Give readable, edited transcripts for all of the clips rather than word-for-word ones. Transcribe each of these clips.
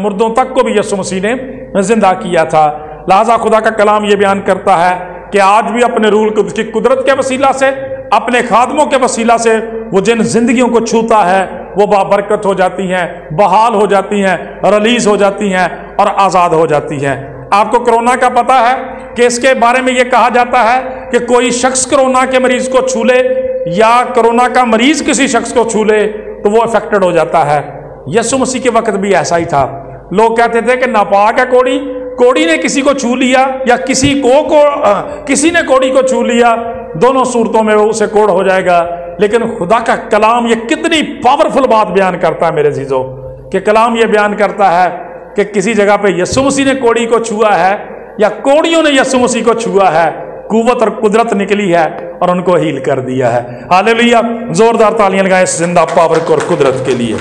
मुर्दों तक को भी यीशु मसीह ने जिंदा किया था। लिहाजा खुदा का कलाम ये बयान करता है कि आज भी अपने रूल को उसकी कुदरत के वसीला से, अपने खादमों के वसीला से वो जिन जिंदगियों को छूता है वो बाबरकत हो जाती हैं, बहाल हो जाती हैं, रिलीज हो जाती हैं और आज़ाद हो जाती हैं। आपको कोरोना का पता है कि इसके बारे में ये कहा जाता है कि कोई शख्स कोरोना के मरीज को छू ले या कोरोना का मरीज किसी शख्स को छू ले तो वो अफेक्टेड हो जाता है। यीशु मसीह के वक्त भी ऐसा ही था। लोग कहते थे कि नापाक है कोड़ी, कोड़ी ने किसी को छू लिया या किसी ने कोड़ी को छू लिया, दोनों सूरतों में वो उसे कोड़ हो जाएगा। लेकिन खुदा का कलाम ये कितनी पावरफुल बात बयान करता है मेरे अजीजों, कि कलाम ये बयान करता है कि किसी जगह पे यीशु मसीह ने कोड़ी को छुआ है या कोड़ियों ने यीशु मसीह को छुआ है, कुव्वत और कुदरत निकली है और उनको हील कर दिया है। हालेलुया, जोरदार तालियां लगाएं इस जिंदा पावर को और कुदरत के लिए।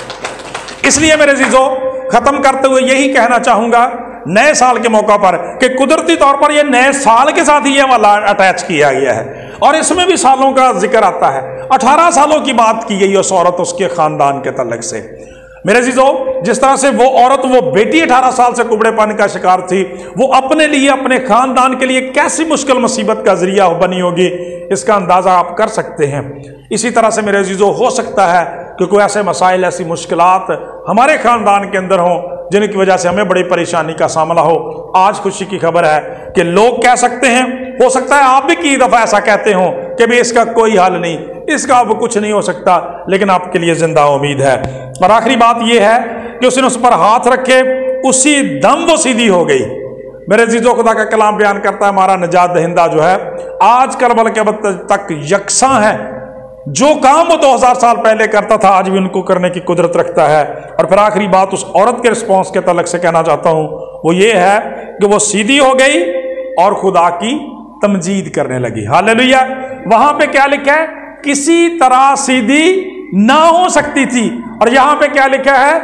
इसलिए मेरे अजीजों, खत्म करते हुए यही कहना चाहूंगा नए साल के मौका पर कि कुदरती तौर पर यह नए साल के साथ ही यह वाला अटैच किया गया है और इसमें भी सालों का जिक्र आता है। 18 सालों की बात की गई उस औरत उसके खानदान के तल्लक से। मेरे अजीजों, जिस तरह से वो औरत, वो बेटी 18 साल से कुबड़ेपन का शिकार थी, वो अपने लिए, अपने खानदान के लिए कैसी मुश्किल मुसीबत का जरिया बनी होगी, इसका अंदाजा आप कर सकते हैं। इसी तरह से मेरे अजीजों, हो सकता है कि कोई ऐसे मसाइल, ऐसी मुश्किलात हमारे खानदान के अंदर हों जिनकी वजह से हमें बड़ी परेशानी का सामना हो। आज खुशी की खबर है कि लोग कह सकते हैं, हो सकता है आप भी कई दफा ऐसा कहते हो कि भाई इसका कोई हल नहीं, इसका अब कुछ नहीं हो सकता, लेकिन आपके लिए जिंदा उम्मीद है। और आखिरी बात यह है कि उसने उस पर हाथ रखे, उसी दम वो सीधी हो गई। मेरे अजीजों, खुदा का कलाम बयान करता है हमारा निजात दहिंदा जो है आज करबल के वक्त तक यकसां है। जो काम वो 2000 साल पहले करता था आज भी उनको करने की कुदरत रखता है। और फिर आखिरी बात उस औरत के रिस्पॉन्स के तलक से कहना चाहता हूं, वो ये है कि वो सीधी हो गई और खुदा की तमजीद करने लगी। हालेलुया। वहां पे क्या लिखा है? किसी तरह सीधी ना हो सकती थी। और यहां पे क्या लिखा है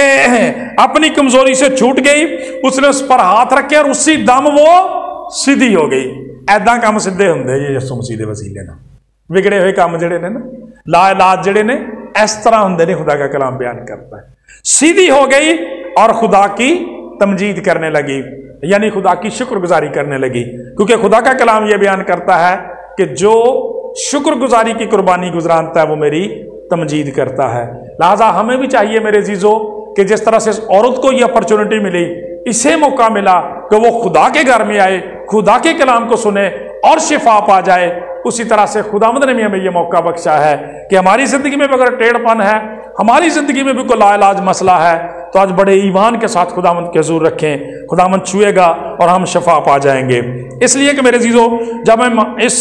कि अपनी कमजोरी से छूट गई, उसने उस पर हाथ रखे और उसी दम वो सीधी हो गई। ऐदा काम सीधे होंगे जी यीशु मसीह दे वसीले ना, विगड़े हुए काम जड़े ने ना, ला इलाज जड़े ने इस तरह होंगे ने। खुदा का कलाम बयान करता है सीधी हो गई और खुदा की तमजीद करने लगी, यानी खुदा की शुक्रगुजारी करने लगी। क्योंकि खुदा का कलाम यह बयान करता है कि जो शुक्रगुजारी की कुर्बानी गुजरानता है वो मेरी तमजीद करता है। लिहाजा हमें भी चाहिए मेरे अजीजों कि जिस तरह से इस औरत को यह अपॉर्चुनिटी मिली, इसे मौका मिला कि वो खुदा के घर में आए, खुदा के कलाम को सुने और शिफा पा जाए, उसी तरह से खुदावंद ने भी हमें यह मौका बख्शा है कि हमारी जिंदगी में भी अगर टेढ़पन है, हमारी जिंदगी में भी कोई लाइलाज मसला है, तो आज बड़े ईमान के साथ खुदावंद के हुजूर रखें। खुदावंद छुएगा और हम शिफा पा जाएंगे। इसलिए कि मेरे अजीजों, जब हम इस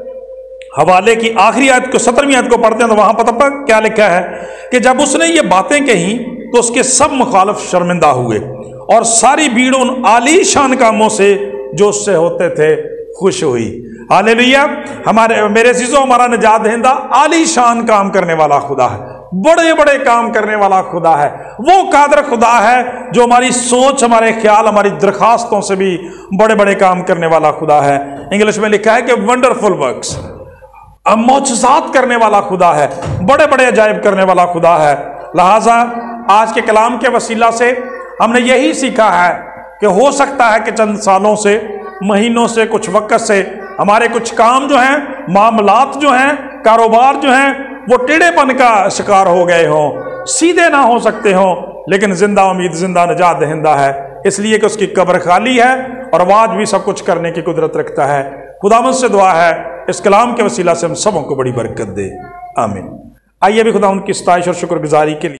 हवाले की आखिरी आयत को 17वीं आयत को पढ़ते हैं तो वहां पता क्या लिखा है कि जब उसने ये बातें कही तो उसके सब मुखालिफ शर्मिंदा हुए और सारी भीड़ उन आलीशान कामों से जो उससे होते थे खुश हुई। हालेलुया। मेरे अजीजों, हमारा निजात दहिंदा आलीशान काम करने वाला खुदा है, बड़े बड़े काम करने वाला खुदा है। वो कादर खुदा है जो हमारी सोच, हमारे ख्याल, हमारी दरखास्तों से भी बड़े बड़े काम करने वाला खुदा है। इंग्लिश में लिखा है कि वंडरफुल वर्क्स, मौजज़ात करने वाला खुदा है, बड़े बड़े अजायब करने वाला खुदा है। लिहाजा आज के कलाम के वसीला से हमने यही सीखा है कि हो सकता है कि चंद सालों से, महीनों से, कुछ वक्त से हमारे कुछ काम जो हैं, मामलात जो हैं, कारोबार जो हैं, वो टेढ़ेपन का शिकार हो गए हों, सीधे ना हो सकते हों, लेकिन जिंदा उम्मीद, जिंदा निजात दहिंदा है, इसलिए कि उसकी कब्र खाली है और वो आज भी सब कुछ करने की कुदरत रखता है। खुदावंद से दुआ है इस कलाम के वसीला से हम सबों को बड़ी बरकत दे। आमीन। आइए भी खुदावंद की सताइश और शुक्रगुजारी के लिए